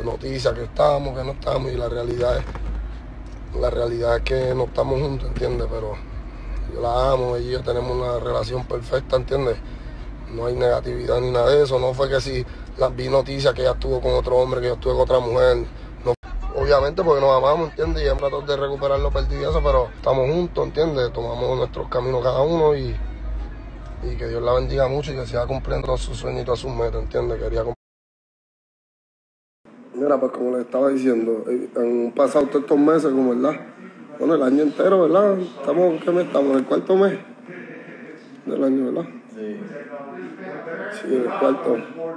noticias que estamos, que no estamos, y la realidad es que no estamos juntos, ¿entiendes? Pero yo la amo, ella y yo tenemos una relación perfecta, ¿entiendes? No hay negatividad ni nada de eso. No fue que si vi noticias que ella estuvo con otro hombre, que yo estuve con otra mujer. No, obviamente porque nos amamos, ¿entiendes? Y hemos tratado de recuperar lo perdido y eso, pero estamos juntos, ¿entiendes? Tomamos nuestros caminos cada uno y que Dios la bendiga mucho y que siga cumpliendo todos sus sueños y todas sus metas, ¿entiendes? Mira, pues como les estaba diciendo, han pasado todos estos meses, como verdad, bueno, el año entero, ¿verdad? ¿Qué mes estamos? ¿En el cuarto mes del año, verdad? Sí. Sí, el cuarto.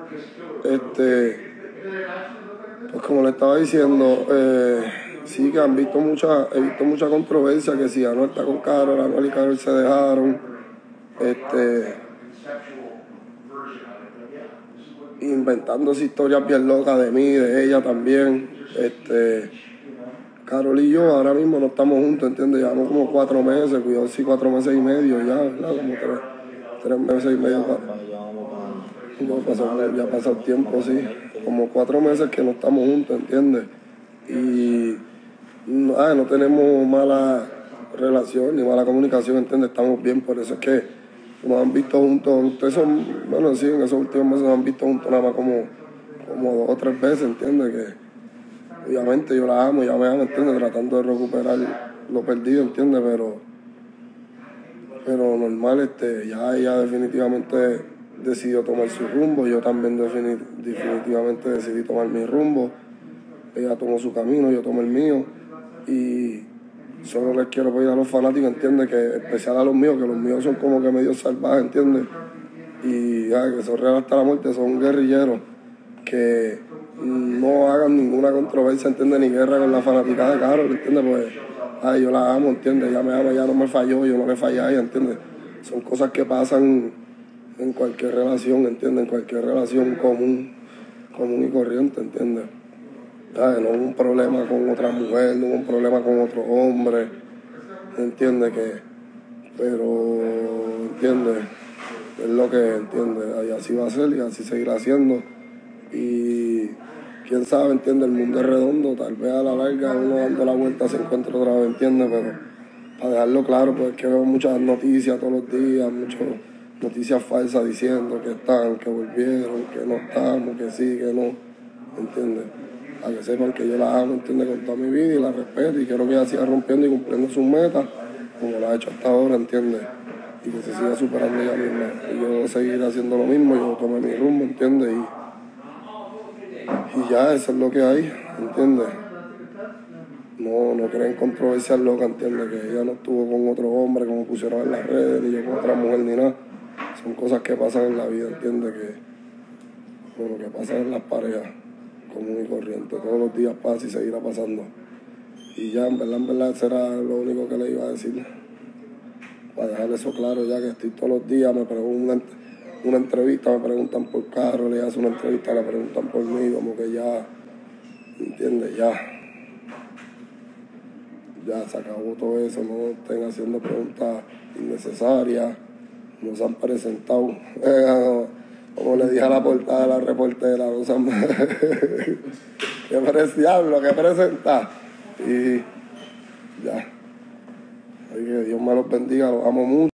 Pues como le estaba diciendo, sí que he visto mucha controversia, que si Anuel está con Karol, Anuel y Karol se dejaron, inventándose historias bien locas de mí, de ella también. Karol y yo ahora mismo no estamos juntos, ¿entiendes? Llevamos como 4 meses, cuidado, sí, 4 meses y medio ya, ¿verdad? Como 3 meses y medio. Ya ha pasado tiempo, sí. Como 4 meses que no estamos juntos, ¿entiendes? Y no tenemos mala relación ni mala comunicación, ¿entiendes? Estamos bien, por eso es que nos han visto juntos. Ustedes son, bueno, sí, en esos últimos meses nos han visto juntos nada más como 2 o 3 veces, ¿entiendes? Que obviamente yo la amo, ella me ama, ¿entiendes? Tratando de recuperar lo perdido, ¿entiendes? Pero normal, ya ella definitivamente decidió tomar su rumbo, yo también definitivamente decidí tomar mi rumbo. Ella tomó su camino, yo tomé el mío, y solo les quiero pedir a los fanáticos, ¿entiendes? Que especial a los míos, que los míos son como que medio salvajes, ¿entiendes? Y que son reales hasta la muerte, son guerrilleros, que no hagan ninguna controversia, ¿entiendes? Ni guerra con la fanaticada de Karol, ¿entiendes? Pues yo la amo, ¿entiendes? Ella me ama, ella no me falló, yo no le fallé a ella, ¿entiendes? Son cosas que pasan en cualquier relación, ¿entiendes? En cualquier relación común y corriente, ¿entiendes? No hubo un problema con otra mujer, no hubo un problema con otro hombre, ¿entiendes? Pero, ¿entiendes? Es lo que, ¿entiendes? Y así va a ser y así seguirá siendo. Y quién sabe, ¿entiendes? El mundo es redondo, tal vez a la larga uno dando la vuelta se encuentra otra vez, ¿entiendes? Pero para dejarlo claro, pues es que veo muchas noticias todos los días, muchas noticias falsas diciendo que están, que volvieron, que no estamos, que sí, que no, ¿entiendes? A que sepan que yo la amo, ¿entiendes? Con toda mi vida y la respeto y quiero que ella siga rompiendo y cumpliendo sus metas como lo ha hecho hasta ahora, ¿entiendes? Y que se siga superando ella misma. Y yo seguiré haciendo lo mismo, yo tomé mi rumbo, ¿entiendes? Y ya, eso es lo que hay, ¿entiendes? No creen controversias locas, ¿entiendes? Que ella no estuvo con otro hombre como pusieron en las redes, ni yo con otra mujer, ni nada. Son cosas que pasan en la vida, ¿entiendes? Que pasan en las parejas común y corriente. Todos los días pasa y seguirá pasando. Y ya, en verdad, eso era lo único que le iba a decir. Para dejar eso claro, ya que estoy todos los días, me preguntan una entrevista, me preguntan por Karol, le hacen una entrevista, le preguntan por mí, como que ya, ¿entiendes? Ya se acabó todo eso, no estén haciendo preguntas innecesarias, no se han presentado, como le dije a la portada de la reportera, no se han que preciarlo, que presentar, y ya. Así que Dios me los bendiga, los amo mucho.